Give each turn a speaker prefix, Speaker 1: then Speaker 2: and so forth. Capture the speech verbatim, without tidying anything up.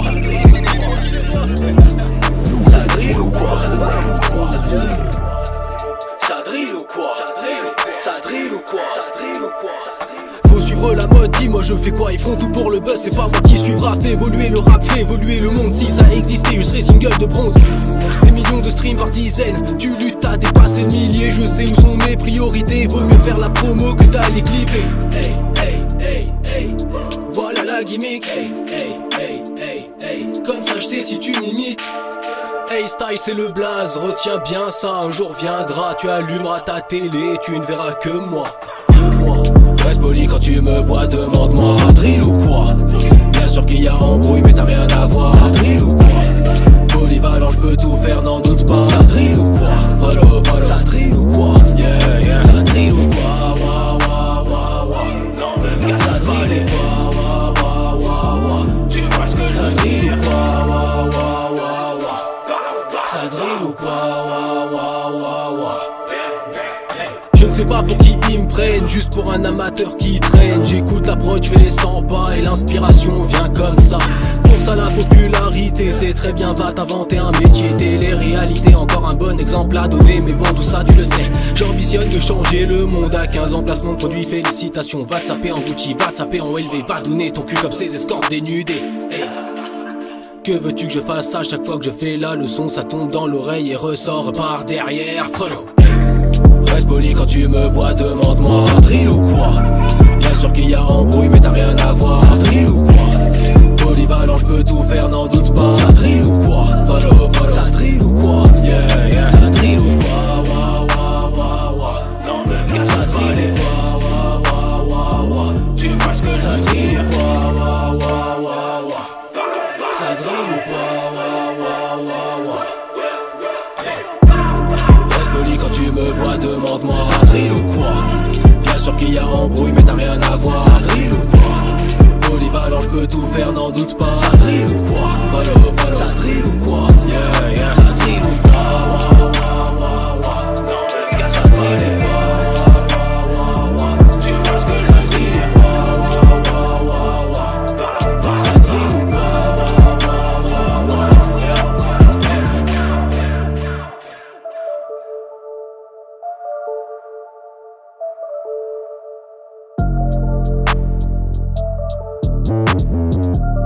Speaker 1: Ça drill ou quoi? Ça drill ou quoi? Ça drill ou quoi? Faut suivre la mode, dis-moi je fais quoi? Ils font tout pour le buzz, c'est pas moi qui suivra. Fait évoluer le rap, fait évoluer le monde. Si ça existait, je serais single de bronze. Des millions de streams par dizaines, tu luttes à dépasser le millier. Je sais où sont mes priorités, vaut mieux faire la promo que d'aller clipper. Hey, hey, hey, hey, voilà la gimmick. Hey, hey, hey, hey, hey, comme ça je sais si tu m'imites. Hey style c'est le blaze, retiens bien ça, un jour viendra. Tu allumeras ta télé, tu ne verras que moi. Moi. Reste poli quand tu me vois, demande-moi. Ça drill ou quoi? Bien sûr qu'il y a embrouille mais t'as rien à voir. Ça drill ou quoi? Polyvalent, je peux tout faire, n'en doute pas. Ça drill ou quoi? Follow, follow. Ça drill ou quoi? Yeah, yeah. Ça drill ou quoi? Wa, wa, wa, wa. Ça drill ou quoi? Wa, wa, wa, wa. Ça drill ou quoi? Wa, wa, wa, wa. Ça drill ou quoi? Wa, wa, wa, wa. Je ne sais pas pour qui ils me prennent, juste pour un amateur qui traîne. J'écoute la prod, je fais les cent pas et l'inspiration vient comme ça. Course à la popularité, c'est très bien, va t'inventer un métier. Télé-réalité, encore un bon exemple à donner, mais bon tout ça tu le sais. J'ambitionne de changer le monde à quinze ans, placement de produits, félicitations. Va te saper en Gucci, va te saper en L V, va donner ton cul comme ces escortes dénudées. Hey. Que veux-tu que je fasse à chaque fois que je fais la leçon? Ça tombe dans l'oreille et ressort par derrière. Frelot. Reste poli quand tu me vois, demande-moi. Ça drill ou quoi? Bien sûr qu'il y a embrouille mais t'as rien à voir. Ça drill ou quoi? Polyvalent, je peux tout faire, n'en doute pas. Ça drill ou quoi? Follow, follow. Ça drill ou quoi? Yeah, yeah. Ça drill ou quoi? Wa, wa, wa, wa. Ça drill ou quoi? Wa, wa, wa, wa. Ça drill ou quoi? Wa, wa, wa, wa. Ça drill ou quoi? Wa, wa, wa, wa. Quand tu me vois, demande-moi. Ça drill ou quoi? Bien sûr qu'il y a embrouille mais t'as rien à voir. Ça drill ou quoi? Polyvalent, je peux tout faire, n'en doute pas. Ça drill ou quoi? Follow, follow. Ça drill ou quoi? Yeah, yeah. Ça drill ou quoi? Wa, wa, wa, wa. Ça drill ou quoi? Wa, wa, wa, wa. Ça drill ou quoi? Wa, wa, wa, wa. Ça drill ou quoi? Wa, wa, wa, wa.
Speaker 2: We'll be right